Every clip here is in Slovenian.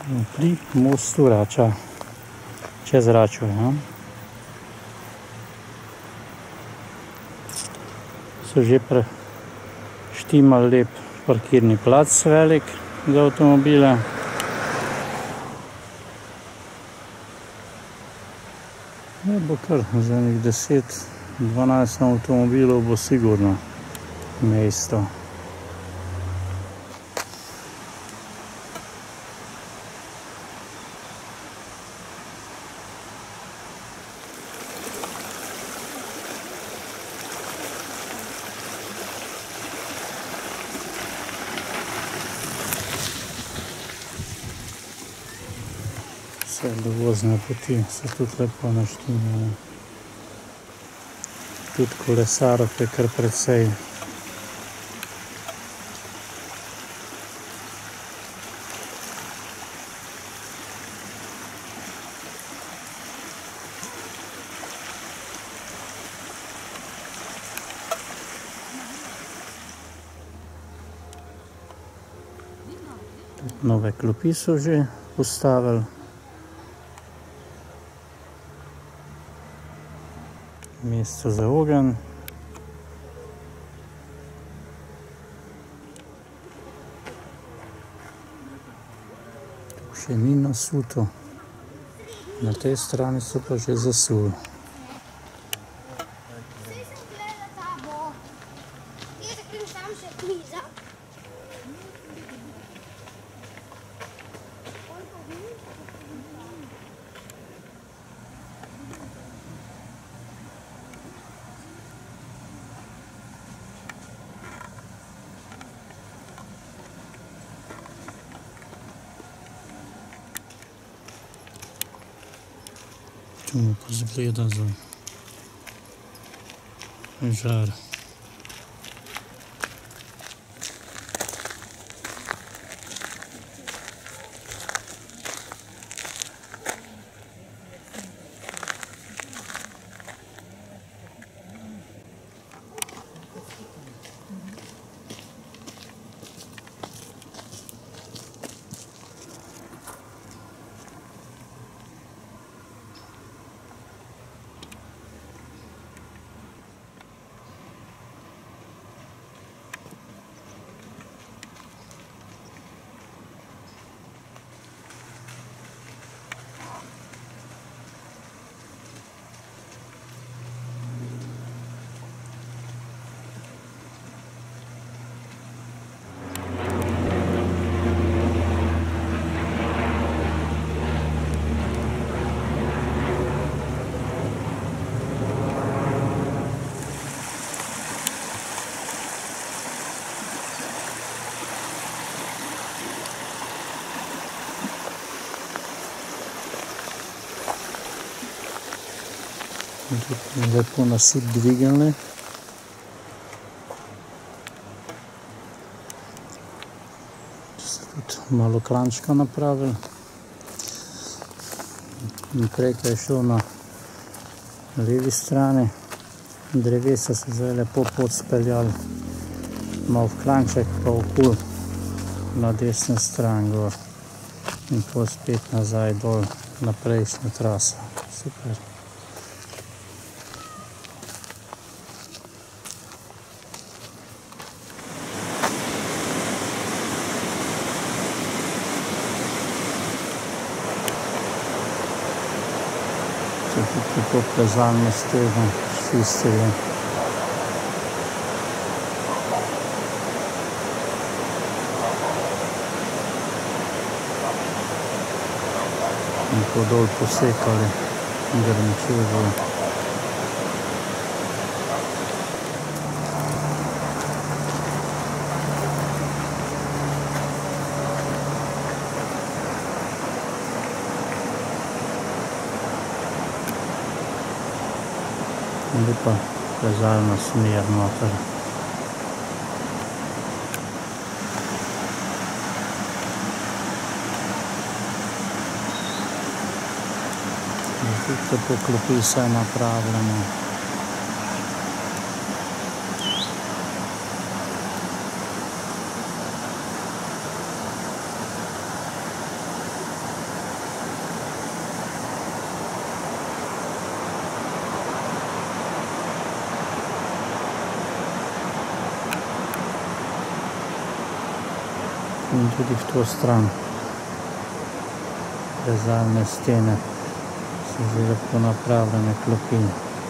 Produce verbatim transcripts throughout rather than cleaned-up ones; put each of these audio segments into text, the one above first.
Pri mostu Rača, čez Račo, ja. So že preštimali lep parkirni plac velik za avtomobile. Ja, bo kar za enih deset, dvanajst avtomobilov bo sigurno mesto. Vse dovozne poti so tudi lepo naštimljene. Tudi kolesarov je kar precej. Nove klopi so že postavili. Mesto za ogenj. Tu še ni nasuto. Na tej strani so pa že zasuli. Tu mu pa zgleda za žar. Lepo nasip dvigalne. So tudi malo klančka napravili. Naprej, ko je šel na levi strani, drevesa so zdaj lepo pot speljali. Malo v klanček, pa okoli na desni strani gor. In pa spet nazaj dol na prejšnjo traso. Super. Tudi tako plezalno steno čistili. In po dol posekali grmičevo. Lepa plezalna smer noter. Tudi lepo klopi vse napravljeno. In tudi v to stran rezalne stene so zdaj lepo napravljene klopi.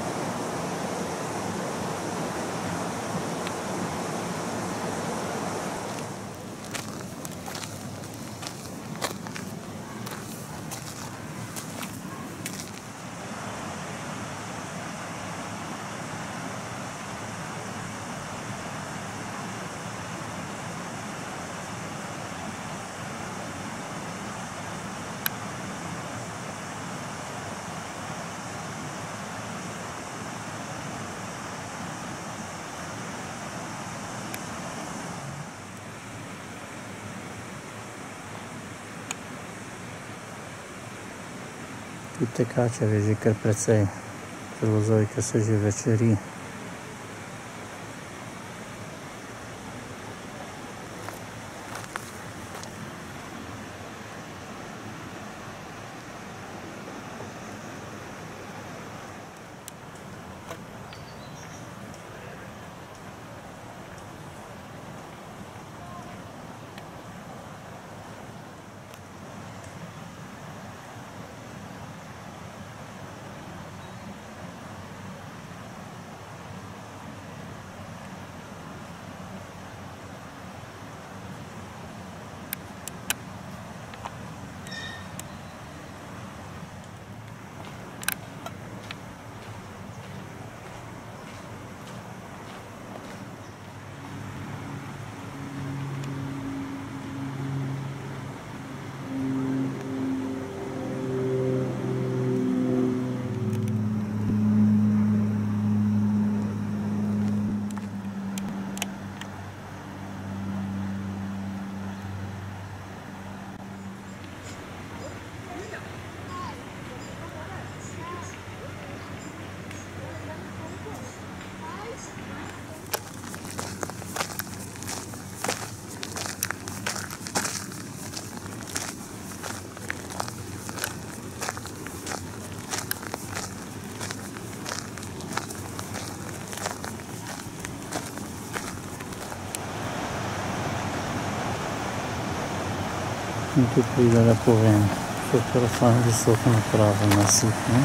Tudi tekačev je že kar precej, celo Zojka se že večeri. In tu pride lepo ven, super fajn visoko napravljen nasip, ne?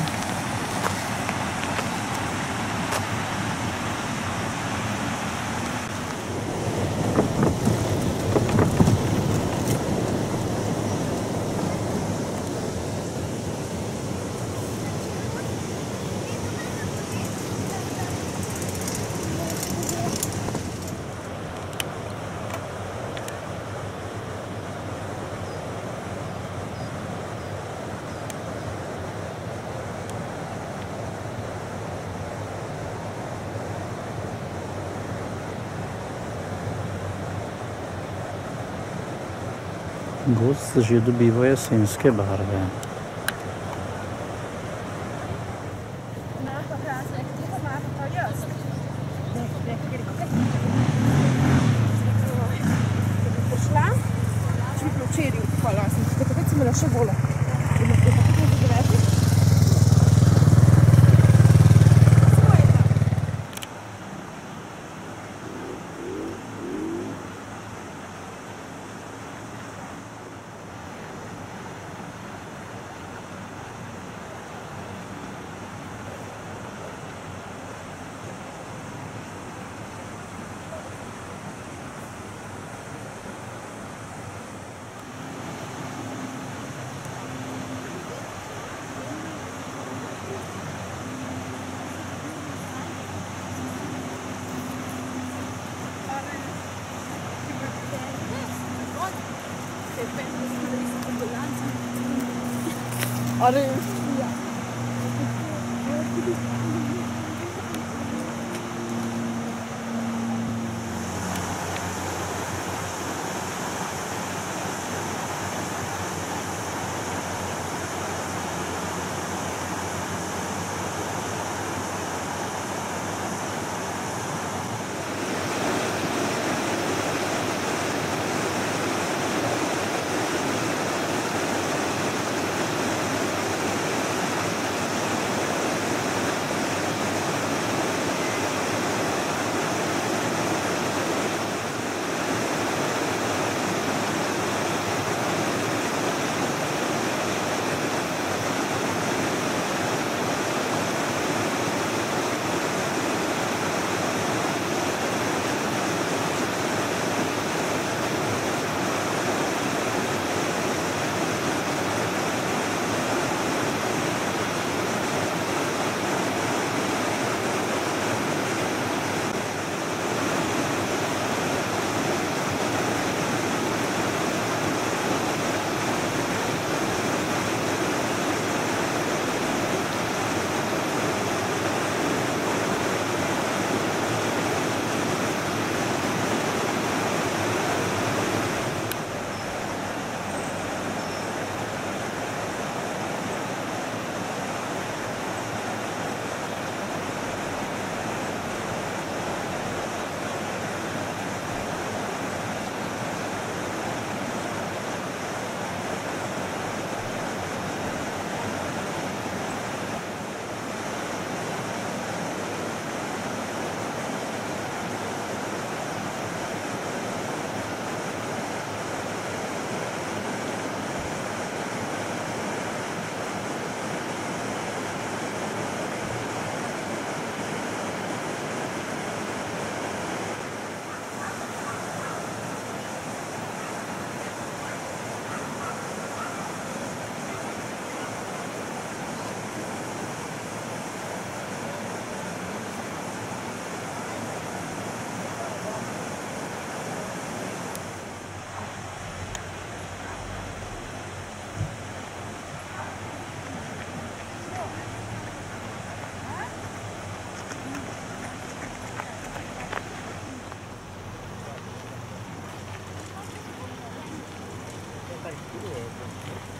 Gozd že dobiva jesenske barve. Ale Aj tu je.